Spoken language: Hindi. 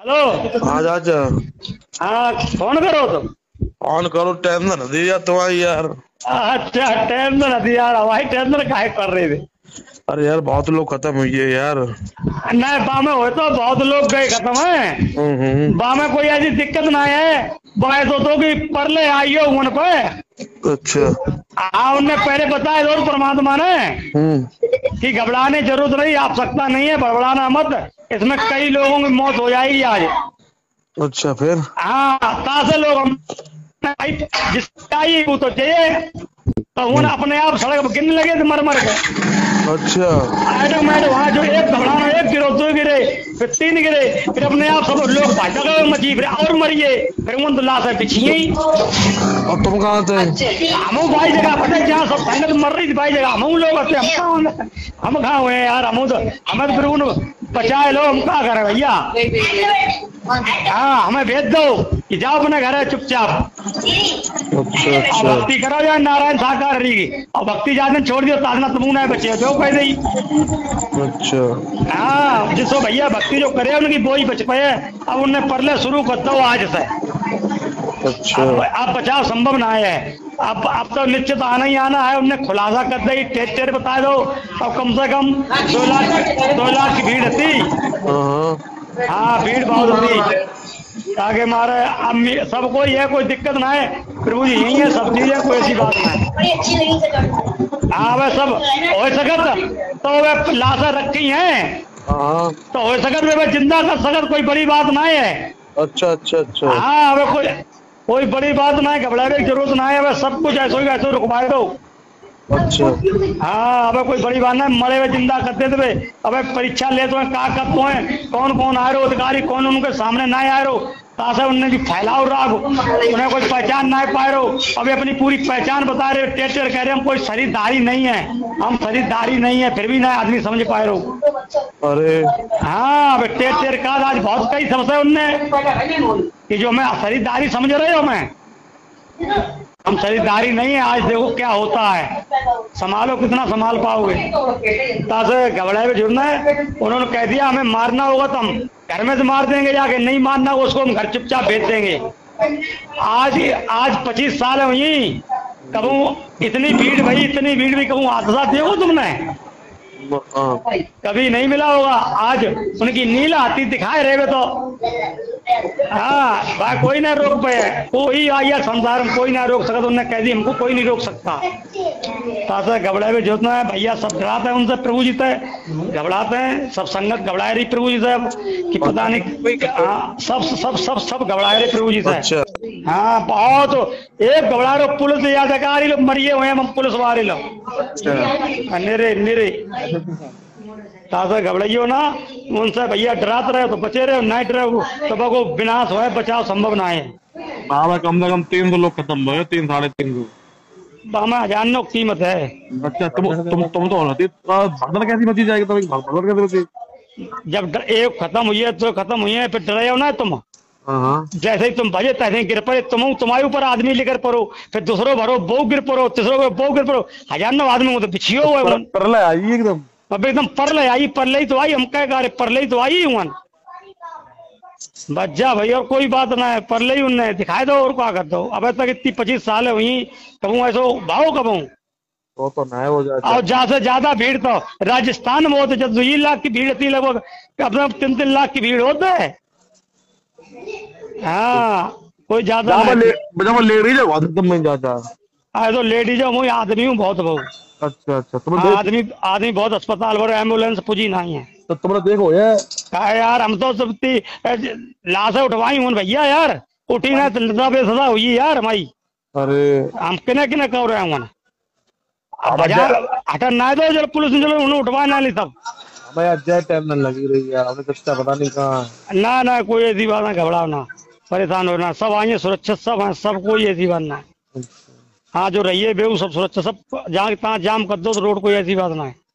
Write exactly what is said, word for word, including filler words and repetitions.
हेलो। हाँ चाचा। हाँ फोन करो तुम। ऑन करो, टेंशन दिया तुम्हारी यार। अच्छा टेंशन थी यार, हमारी टेंशन काहे कर रहे थे। अरे यार बहुत लोग खत्म हुई है यार। नहीं बामे हो तो बहुत लोग गए खत्म है। हम्म हम्म। बामे कोई ऐसी दिक्कत ना है। बाय तो, तो कि परले आइयो उन पे। अच्छा। हाँ उनने पहले बताया और परमात्मा ने हम्म। कि घबराने की जरूरत नहीं, आवश्यकता नहीं है, बड़बड़ाना मत। इसमें कई लोगों की मौत हो जाएगी आज। अच्छा फिर। हाँ कहाँ से लोग हम जिसका ही वो तो चाहिए तो उन्हें हम्म। अपने आप सड़क पर गिरने लगे थे मर मर के। अच्छा। ऑटोमेटिक वहां जो एक घबराना, एक गिरो, दो गिरे, फिर तीन गिरे, फिर अपने आप सब लोग भाजक मची, फिर और मरिए, फिर उन तो लाश बिछिए ही। और तुम कहाँ थे? हम भाई जगह पता जहाँ सब संगत मर रही थी भाई जगह हम लोग होते हम कहाँ हम कहाँ हुए यार। हम तो हमें तो फिर उन बचाए लो, हम क्या करें भैया। हाँ हमें भेज दो कि जाओ अपने घर है चुपचाप। अच्छा और अच्छा। भक्ति करो या नारायण साकार रही और भक्ति जाने छोड़ दियो ताजना तुम ना बचे जो कह दी। अच्छा। हाँ जिसको भैया भक्ति जो करे उनकी वो ही बच पाए। अब उनने परले शुरू कर दो आज से। अच्छा। अब अब बचाव संभव ना है। अब अब तो निश्चित आना ही आना है। उनने खुलासा कर दी, टेर टेर बता दो। अब कम से कम दो लाख दो लाख की भीड़ थी। हाँ हाँ भीड़ बहुत थी ताकि मारे अब सबको ये कोई दिक्कत ना है। प्रभु जी यही है, सब चीजें कोई ऐसी बात ना है। हाँ वह सब हो सकत तो वे लाशा रखी हैं हाँ। तो हो सकत वे जिंदा कर सकत, कोई बड़ी बात ना है। अच्छा अच्छा अच्छा। हाँ हमें कोई कोई बड़ी बात ना है, घबराने की जरूरत ना है। हमें सब कुछ ऐसे ही ऐसे रुकवा दो। अच्छा। हाँ अबे कोई बड़ी बात ना, मरे हुए जिंदा करते थे। अबे परीक्षा ले तो का करते हैं, कौन कौन आ रहे हो अधिकारी, कौन उनके सामने ना आ रहे हो तासे उनने भी फैलाओ राग, उन्हें कोई पहचान ना पाए रहो। अबे अपनी पूरी पहचान बता रहे हो, टेर टेर कह रहे हम कोई खरीदारी नहीं है, हम खरीदारी नहीं है, फिर भी ना आदमी समझ पाए रहो। अरे हाँ अबे टेर टेर का आज बहुत कई समस्या उनने कि जो मैं खरीदारी समझ रहे हो, मैं हम खरीदारी नहीं है। आज देखो क्या होता है, संभालो कितना संभाल पाओगे। तासे घबराए हुए जुड़ना है। उन्होंने कह दिया हमें मारना होगा तो हम घर में से मार देंगे, जाके नहीं मारना होगा उसको हम घर चुपचाप भेज देंगे। आज आज पच्चीस साल हुई, कबू इतनी भीड़ भाई, इतनी भीड़ भी कबू हादसा देखो तुमने कभी नहीं मिला होगा। आज उनकी नील हाथी दिखाए रहे तो हाँ भाई कोई ना रोक पाए, कोई आया संसार में कोई ना रोक सकता। उन्होंने कह दी हमको कोई नहीं रोक सकता। तासा घबराए हुए जोतना है भैया, सब डराते हैं उनसे प्रभु जी से, घबराते हैं सब संगत घबराए रही प्रभु जी से कि पता नहीं। हाँ सब सब सब सब घबराए रहे प्रभु जी से। अच्छा। हाँ बहुत एक घबरा रहे पुलिस याद अधिकारी लोग मरिए हुए हम पुलिस वाले लोग निरे निरे। ताजा घबराइयो ना उनसे भैया, डराते रहे तो बचे रहे, नहीं डरे तो बको विनाश हो, बचाव संभव ना है। बाबा कम से कम तीन सौ लोग खत्म हुए, तीन साढ़े तीन सौ। हमें हजारों की कीमत है। अच्छा तुम तुम तुम तो होना थी, भगदड़ कैसी मची जाएगी, तो भगदड़ कैसे होती? जब एक खत्म हुई है तो खत्म हुई है, फिर डरे हो ना तुम। हाँ। जैसे ही तुम भजे तैसे ही गिर पड़े, तुम तुम्हारे ऊपर आदमी लेकर पड़ो, फिर दूसरों भरो बो गिर पड़ो, तीसरों बो गिर पड़ो, हजारों आदमी तो पिछियो हुआ परले आई एकदम। अब एकदम परले आई, परले ही तो आई, हम कह गा परले ही तो आई हुआ बच्चा भाई। और कोई बात ना है, परले ही उनने दिखाई दो और क्या कर दो। अब तक इतनी पच्चीस साल हुई, कबू ऐसो भाव कबू वो तो ना हो जाता। और ज्यादा से ज्यादा भीड़ तो राजस्थान में होते, जब दो लाख की भीड़ थी लगभग, अपना तीन तीन लाख की भीड़ होता है। हाँ कोई ज्यादा लेडीज है ज्यादा। आए तो लेडीज हूँ, आदमी हूँ बहुत बहुत। अच्छा अच्छा। तुम आदमी आदमी बहुत अस्पताल भर एम्बुलेंस पुजी नहीं है। तो तुमने देखो ये कहा यार हम तो सब लाशें उठवाई हूँ भैया यार, उठी ना तो लता बेसदा हुई यार हमारी। अरे हम किने किने कह रहे हैं हटा ना दो जब पुलिस ने चलो उन्हें उठवा ना ली सब। हमें टाइम न लगी रही है, हमें कुछ पता नहीं कहाँ। ना ना कोई ऐसी बात ना, घबराओ ना, परेशान होना, सब आइए सुरक्षित, सब है, सब कोई ऐसी बात ना है। हाँ जो रहिए बेऊ सब सुरक्षा, सब जहाँ तहाँ जाम कर दो तो रोड कोई ऐसी बात ना है।